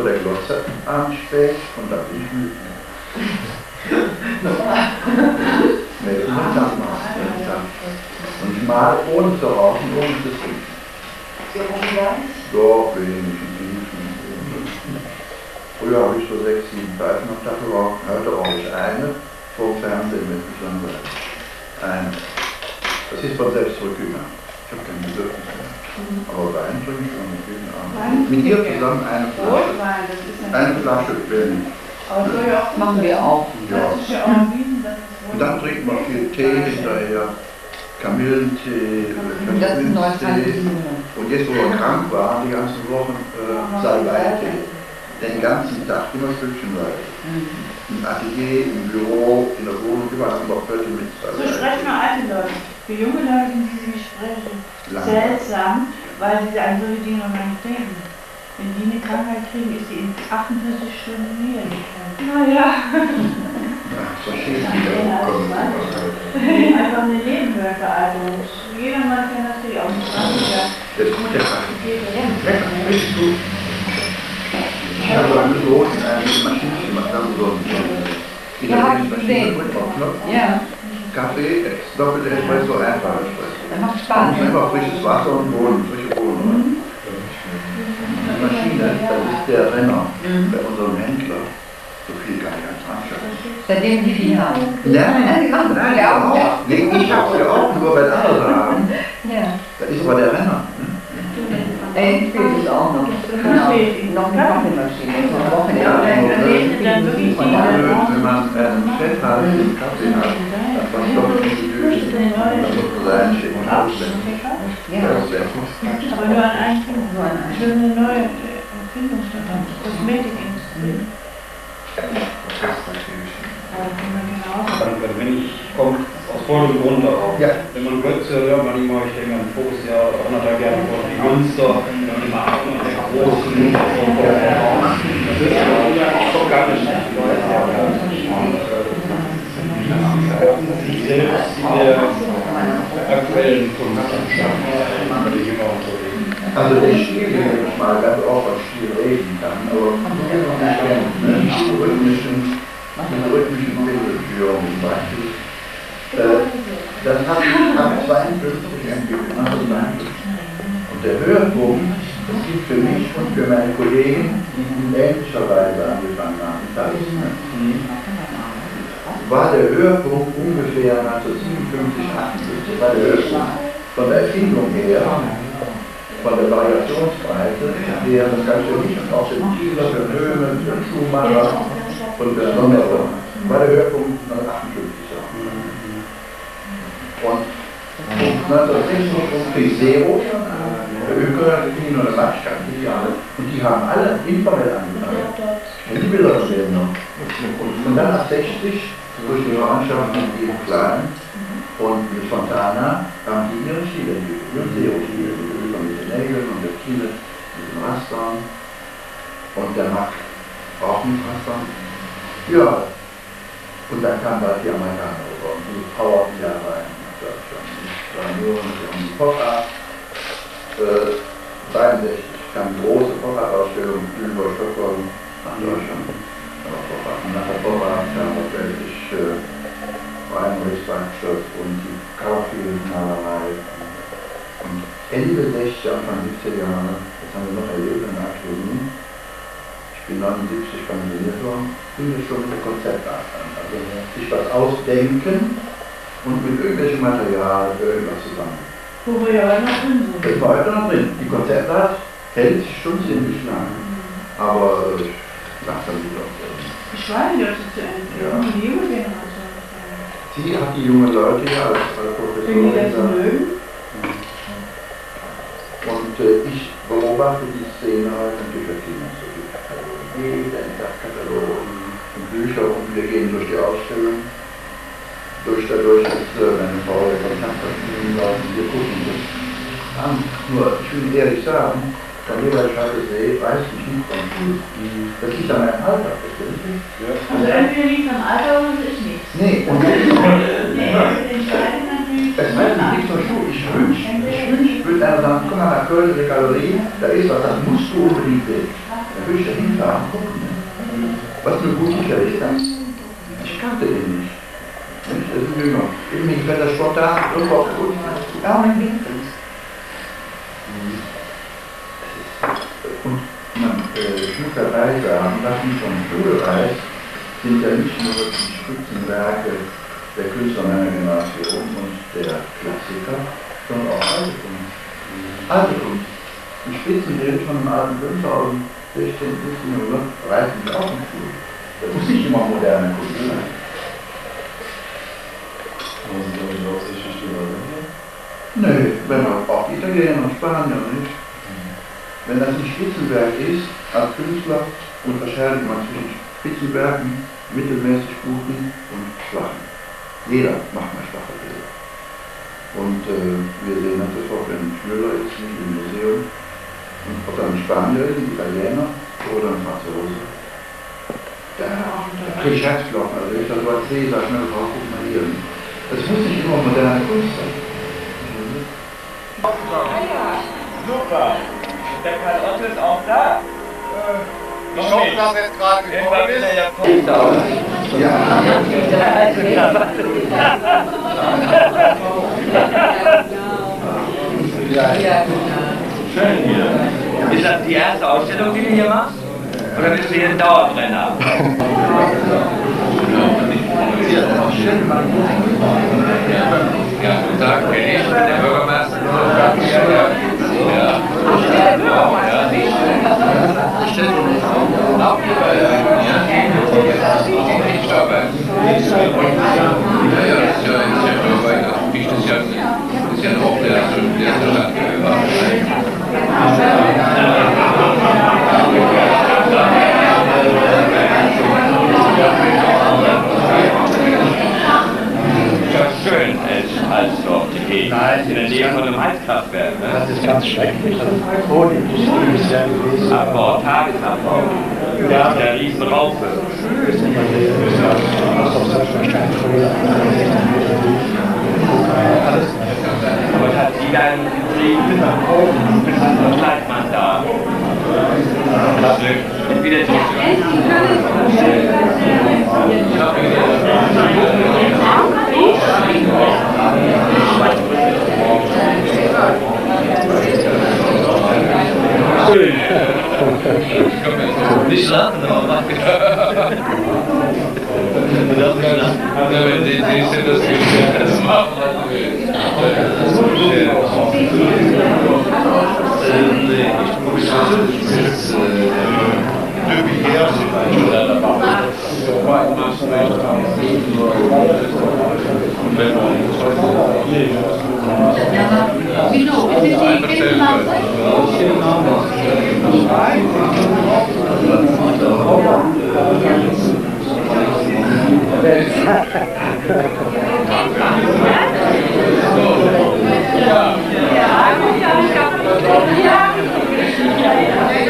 vor der Glotze abends spät und da bin ich müde. Nee, das ist das machen. Und ich male ohne zu rauchen, ohne zu trinken. Doch, wenig und tiefen. Früher habe ich so 6, 7 Pfeifen am Tag geraucht, heute rauche ich eine vor dem Fernsehen, wenn ich langweilig. Eine. Das ist von selbst zurückgegangen. Ich habe kein Bedürfnis mehr. Aber Wein trinke ich schon jeden Abend. Mit ihr zusammen eine Flasche. Eine Flasche Quellen. Aber das machen wir auch. Ja. ist ja auch erwiesen, dass es Und dann trinken wir viel Tee hinterher. Kamillentee, Tee. Und jetzt, wo wir krank waren, die ganzen Wochen, Salbeitee. Den ganzen Tag, immer stückchenweise. Im Atelier, im Büro, in der Wohnung, überall haben wir Pötte mit so sprechen nur alte Leute. Für junge Leute sind diese Gespräche seltsam, weil sie an solche Dinge noch gar nicht denken. Wenn die eine Krankheit kriegen, ist sie in 48 Stunden niedergekommen. Naja. Versteht Einfach eine Nebenwirkung. Also jedermann kann das natürlich auch nicht machen. Das ist gut, der Lecker, richtig gut. Ich habe angeboten, eine Maschine gemacht, haben so eine italienische Maschine, drückt auf Knopf. Ja. Kaffee, doppelte Espresso, einfacher Espresso. Das macht Da Spaß. muss einfach frisches Wasser und Bohnen, frische Bohnen. Die Maschine, das ist der Renner bei unserem Händler. So viel kann ich als anschauen. Seitdem die viel haben. Nein, auch. Nee, ich habe sie auch, nur weil andere haben. Ja. Das ist aber der Renner. Ich spiele es auch noch. Genau. Noch eine Kaffeemaschine. Wenn man einen Fett hat, einen Kaffee hat, dann verstopft die Düse. Dann muss man reinschicken und auswenden. Das ist sehr gut. Aber nur an einen Punkt. Für eine neue Erfindung daran. Kosmetikindustrie. Wenn ich komme aus vollem Grund darauf. Ja. Wenn man Götze hört, manchmal, ich denke an ein Fokusjahr oder anderthalb Jahre vor die Münster, dann immer ab und der großen, das ist doch gar nicht. Sich selbst in der aktuellen Kunst würde ich immer unterlegen. Also der Stil, den ich mal ganz oft als Stil reden kann, aber die rhythmischen Mittelführung zum Beispiel, das habe ich ab 52 entwickelt, 1952. Und der Höhepunkt, das gibt für mich und für meine Kollegen, die in ähnlicher Weise angefangen haben, war der Höhepunkt ungefähr 1957, 58, war der Höhepunkt von der Erfindung her, von der Variationsbreite, der das Ganze nicht und auch den Kieler, für Höhlen, für Schuhmacher und für Sonderung, war der Höhepunkt 1958. Und 1956 Zero, der Öker, die nur eine Matschkarte, und die haben alle informell angefangen. Und die Bilder sehen noch. Und dann ab 60, durch die Verwandtschaften mit eben Klein und mit Fontana, haben die ihre Stile entwickelt, ihre Zero-Stile, mit den Nägeln und der Kiele, mit den Rastern. Und der Mack auch mit Rastern. Ja, und dann kamen bald die Amerikaner rüber und die powerten ja rein nach Deutschland. Das war nur die Pop-Art. 63 kam die große Pop-Art-Ausstellung über Stockholm nach Deutschland. Und nach der Pop-Art kam tatsächlich Reinrichswerkstatt und die Kauerfield-Malerei. Und Ende 60er, Anfang 70er Jahre, das haben wir noch erlebt in der Akademie. Ich bin 79 pensioniert worden, fing es schon mit der Konzeptart an. Also sich was ausdenken und mit irgendwelchem Material irgendwas zusammen. Wo wir ja heute noch drin sind. Das war heute noch drin. Die Konzeptart hält sich schon ziemlich lang. Aber langsam wieder. Ich weiß nicht, ob sie zu Ende gehen. Die junge Generation. Sie hat die jungen Leute ja als Wenn die das Professorin. mögen. Und ich beobachte die Szene heute und die Verkehr. Jeden Tag Katalogen und Bücher und wir gehen durch die Ausstellung. Dadurch ist meine Frau der Kontakt hat mit den Leuten, wir gucken das an. Nur, ich will ehrlich sagen, von dem, was ich heute sehe, weiß ich nicht von Schule. Das liegt an meinem Alter, verstehst du? Also entweder liegt am Alter oder es ist nichts. Nee, und Entscheidend natürlich. es heißt nicht zur Schule. Ich wünsche, würde einer sagen, guck mal nach Köln, die Galerie, da ist was, das musst du unbedingt sehen. Dann Küche hinfahren, gucken. Ne? Was mir gut sicher ist, dann, ich kannte ihn nicht. Das ist ein Jünger. Irgendwie fällt das spontan irgendwo auf den Boden. Ja, mein Winkel. Und man Schmuckereise haben lassen von Schulreis sind ja nicht nur die Spitzenwerke der Künstler meiner Generation und der Klassiker, sondern auch alte Kunst. Alte Kunst. Die Spitzenbild von einem alten Künstler aus dem 16. bis 17. Jahrhundert reißen sich auch nicht gut. Das muss nicht immer moderne Kunst sein. Nö, wenn auch die Italiener und Spanier nicht. Wenn das ein Spitzenwerk ist, als Künstler unterscheidet man zwischen Spitzenwerken, mittelmäßig guten und schwachen. Jeder macht mal schwache Bilder. Und wir sehen das auch, wenn Müller ist, nicht im Museum. Und ob dann ein Spanier ist, ein Italiener oder ein Franzose. Da kriege ich Herzklopfen. Also wenn ich das so sehe, sage ich mir, guck mal hier. Das muss nicht immer moderne Kunst sein. Super! Der Karl Otto ist auch da. Ich hoffe, dass er jetzt gerade gekommen ist. Ja. Schön hier. Ist das die erste Ausstellung, die du hier machst? Oder bist du hier ein Dauerbrenner? Ja, guten Tag, bin ich bin der Bürgermeister. Schön als dort in der Nähe von einem Heizkraftwerk. Ne? Das ist ganz schrecklich. Die Kohleindustrie ist ja gewesen. Abbau, Tagesabbau. Ja. Der Riesenraupe. Das ist immer sehr, das ist selbstverständlich früher. Alles. Und hat sie dann geschrieben, was bleibt man da? Wieder zurück. Nicht lachen, aber wenn Sie sind das das machen. Ja.